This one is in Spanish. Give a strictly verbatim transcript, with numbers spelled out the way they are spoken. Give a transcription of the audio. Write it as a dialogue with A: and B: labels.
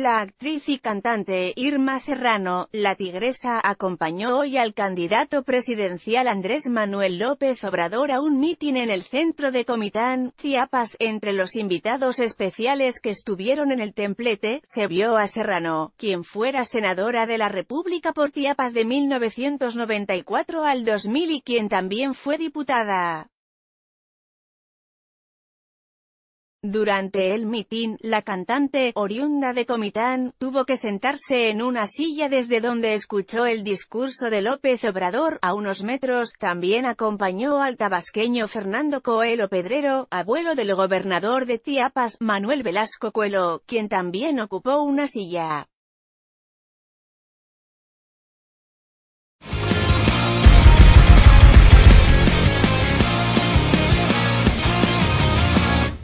A: La actriz y cantante Irma Serrano, la Tigresa, acompañó hoy al candidato presidencial Andrés Manuel López Obrador a un mitin en el centro de Comitán, Chiapas. Entre los invitados especiales que estuvieron en el templete, se vio a Serrano, quien fuera senadora de la República por Chiapas de mil novecientos noventa y cuatro al dos mil y quien también fue diputada. Durante el mitin, la cantante, oriunda de Comitán, tuvo que sentarse en una silla desde donde escuchó el discurso de López Obrador. A unos metros, también acompañó al tabasqueño Fernando Coelho Pedrero, abuelo del gobernador de Chiapas, Manuel Velasco Coelho, quien también ocupó una silla.